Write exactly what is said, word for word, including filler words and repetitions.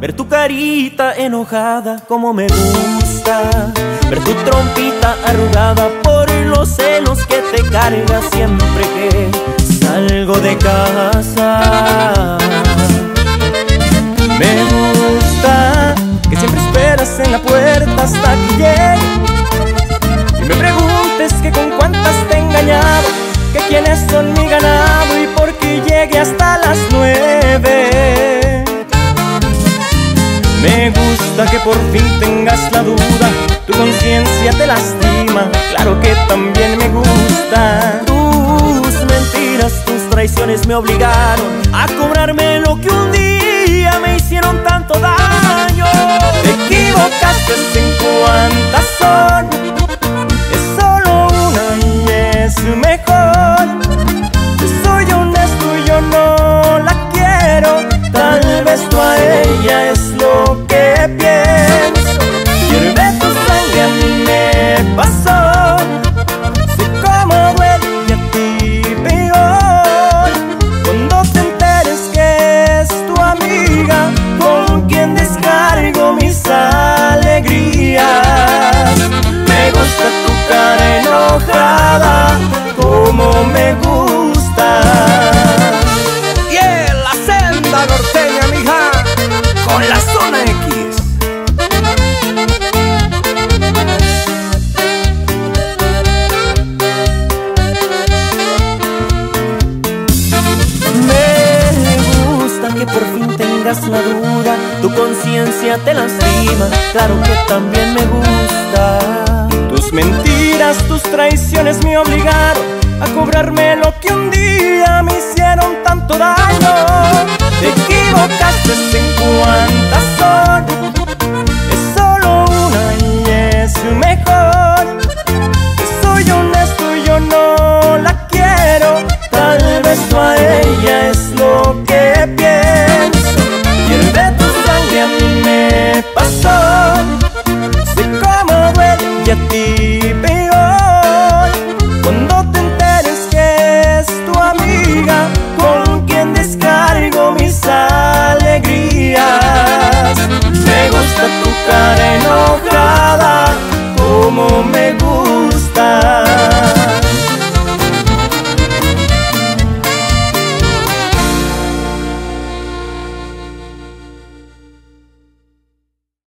ver tu carita enojada como me gusta, ver tu trompita arrugada por los celos que te cargas siempre que salgo de casa. Me gusta que siempre esperas en la puerta hasta que llegue y me preguntes que con cuántas te he engañado, que quiénes son mi ganado y por qué llegue hasta las nueve. Me gusta que por fin tengas la duda, tu conciencia te lastima, claro que también me gusta. Tus mentiras, tus traiciones me obligaron a cobrarme lo que un día me hicieron tanto daño. Te equivocaste en cuántas son, es solo una y es mejor. Yo soy honesto y yo no la quiero, tal vez tú a ella es lo que pienso. Hierve tu sangre, a mí me pasó, sé cómo duele y a ti peor. Cuando te enteres que es tu amiga con quien descargo mis alegrías. Me gusta tu cara enojada, como me gusta. Yeah, la senda norteña, mija, con la zona X. Me gusta que por fin tengas la duda, tu conciencia te lastima, claro que también me gusta. Tus mentiras, tus traiciones me obligaron a cobrarme lo que un día me